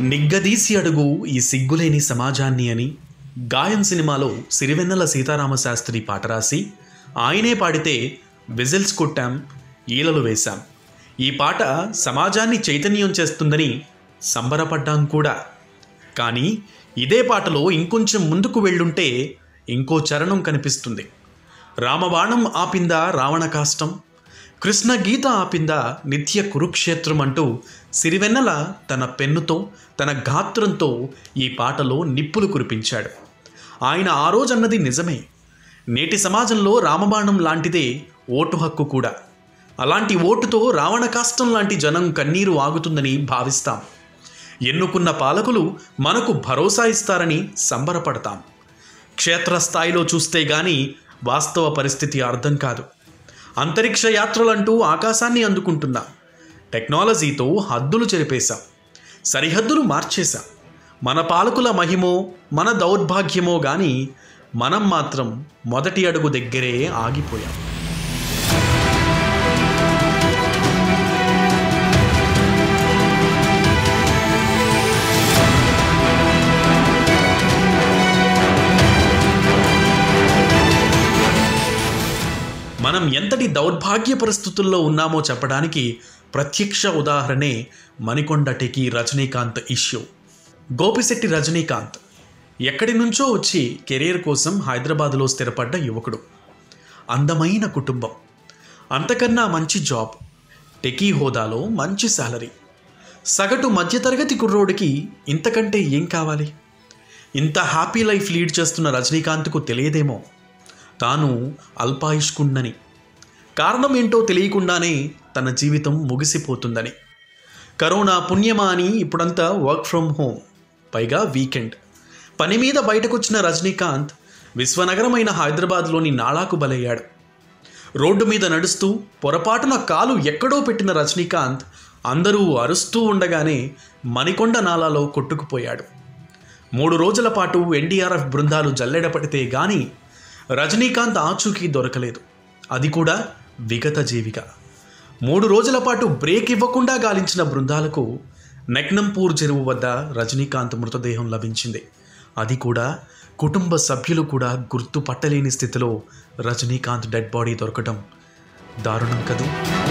నిగ్గదీసి అడుగు ఈ సిగ్గులేని సమాజాన్ని అని గాయం సినిమాలో సిరివెన్నెల సీతారామశాస్త్రి పాట రాసి ఆయనే పాడితే విజిల్స్ కొట్టాం, ఈలలు వేశాం. ఈ పాట సమాజాన్ని చైతన్యం చేస్తుందని సంబరపడ్డాం కూడా. కానీ ఇదే పాటలో ఇంకొంచెం ముందుకు వెళ్ళుంటే ఇంకో చరణం కనిపిస్తుంది. రామబాణం ఆపిందా రావణ కాష్టం, కృష్ణ గీత ఆపిందా నిత్య కురుక్షేత్రం అంటూ సిరివెన్నెల తన పెన్నుతో తన గాత్రంతో ఈ పాటలో నిప్పులు కురిపించాడు. ఆయన ఆ రోజన్నది నిజమే. నేటి సమాజంలో రామబాణం లాంటిదే ఓటు హక్కు కూడా. అలాంటి ఓటుతో రావణ కాష్టం లాంటి జనం కన్నీరు ఆగుతుందని భావిస్తాం. ఎన్నుకున్న పాలకులు మనకు భరోసా ఇస్తారని సంబరపడతాం. క్షేత్రస్థాయిలో చూస్తే గాని వాస్తవ పరిస్థితి అర్థం కాదు. అంతరిక్ష యాత్రలంటూ ఆకాశాన్ని అందుకుంటున్నాం. టెక్నాలజీతో హద్దులు చెరిపేశాం, సరిహద్దులు మార్చేశాం. మన పాలకుల మహిమో మన దౌర్భాగ్యమో కానీ మనం మాత్రం మొదటి అడుగు దగ్గరే ఆగిపోయాం. మనం ఎంతటి దౌర్భాగ్య పరిస్థితుల్లో ఉన్నామో చెప్పడానికి ప్రత్యక్ష ఉదాహరణే మణికొండ టెకీ రజనీకాంత్ ఇష్యూ. గోపిశెట్టి రజనీకాంత్ ఎక్కడి నుంచో వచ్చి కెరీర్ కోసం హైదరాబాదులో స్థిరపడ్డ యువకుడు. అందమైన కుటుంబం, అంతకన్నా మంచి జాబ్, టెకీ హోదాలో మంచి శాలరీ. సగటు మధ్యతరగతి కుర్రోడికి ఇంతకంటే ఏం కావాలి? ఇంత హ్యాపీ లైఫ్ లీడ్ చేస్తున్న రజనీకాంత్కు తెలియదేమో తాను అల్పాయుష్కుండని. కారణం ఏంటో తెలియకుండానే తన జీవితం ముగిసిపోతుందని. కరోనా పుణ్యమా అని ఇప్పుడంతా వర్క్ ఫ్రమ్ హోమ్, పైగా వీకెండ్. పని మీద బయటకొచ్చిన రజనీకాంత్ విశ్వనగరమైన హైదరాబాద్లోని నాళాకు బలయ్యాడు. రోడ్డు మీద నడుస్తూ పొరపాటున కాలు ఎక్కడో పెట్టిన రజనీకాంత్ అందరూ అరుస్తూ ఉండగానే మణికొండ నాలాలో కొట్టుకుపోయాడు. 3 రోజుల పాటు ఎన్డీఆర్ఎఫ్ బృందాలు జల్లెడపడితే గాని రజనీకాంత్ ఆచూకీ దొరకలేదు. అది కూడా విగత జీవిగా. 3 రోజుల పాటు బ్రేక్ ఇవ్వకుండా గాలించిన బృందాలకు నెక్నంపూర్ చెరువు వద్ద రజనీకాంత్ మృతదేహం లభించింది. అది కూడా కుటుంబ సభ్యులు కూడా గుర్తుపట్టలేని స్థితిలో రజనీకాంత్ డెడ్ బాడీ దొరకడం దారుణం కదూ.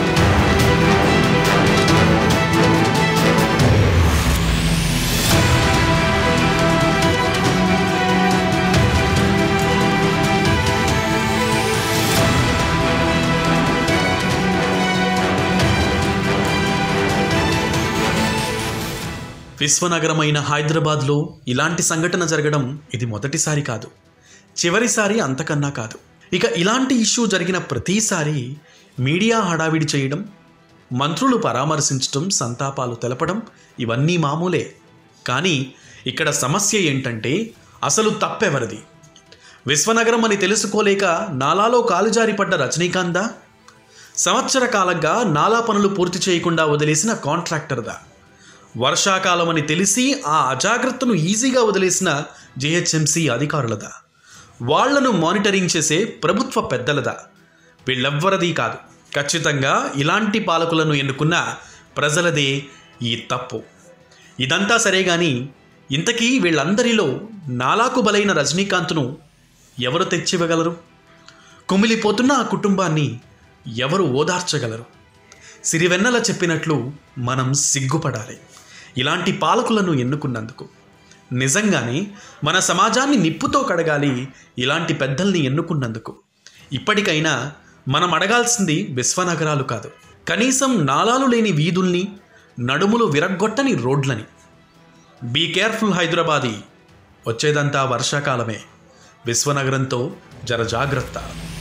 విశ్వనగరమైన హైదరాబాద్లో ఇలాంటి సంఘటన జరగడం ఇది మొదటిసారి కాదు, చివరిసారి అంతకన్నా కాదు. ఇక ఇలాంటి ఇష్యూ జరిగిన ప్రతిసారి మీడియా హడావిడి చేయడం, మంత్రులు పరామర్శించడం, సంతాపాలు తెలపడం ఇవన్నీ మామూలే. కానీ ఇక్కడ సమస్య ఏంటంటే అసలు తప్పెవరిది? విశ్వనగరం అని తెలుసుకోలేక నాలాలో కాలుజారిపడ్డ రజనీకాంత్దా? సంవత్సర కాలంగా నాలా పనులు పూర్తి చేయకుండా వదిలేసిన కాంట్రాక్టర్దా? వర్షాకాలం అని తెలిసి ఆ అజాగ్రత్తను ఈజీగా వదిలేసిన జిహెచ్ఎంసీ అధికారులదా? వాళ్లను మానిటరింగ్ చేసే ప్రభుత్వ పెద్దలదా? వీళ్ళెవ్వరది కాదు. ఖచ్చితంగా ఇలాంటి పాలకులను ఎన్నుకున్న ప్రజలదే ఈ తప్పు. ఇదంతా సరే కానీ ఇంతకీ వీళ్ళందరిలో నాలాకు బలైన రజనీకాంత్ను ఎవరు తెచ్చివ్వగలరు? కుమిలిపోతున్న ఆ కుటుంబాన్ని ఎవరు ఓదార్చగలరు? సిరివెన్నెల చెప్పినట్లు మనం సిగ్గుపడాలి ఇలాంటి పాలకులను ఎన్నుకున్నందుకు. నిజంగానే మన సమాజాన్ని నిప్పుతో కడగాలి ఇలాంటి పెద్దల్ని ఎన్నుకున్నందుకు. ఇప్పటికైనా మనం అడగాల్సింది విశ్వనగరాలు కాదు, కనీసం నాలాలు లేని వీధుల్ని, నడుములు విరగ్గొట్టని రోడ్లని. Be careful Hyderabadi. వచ్చేదంతా వర్షాకాలమే. విశ్వనగరంతో జర జాగ్రత్త.